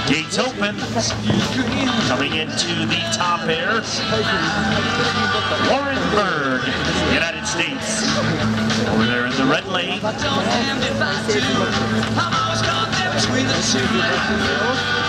Gates open. Coming into the top air. Burg, United States. Over there in the red lane.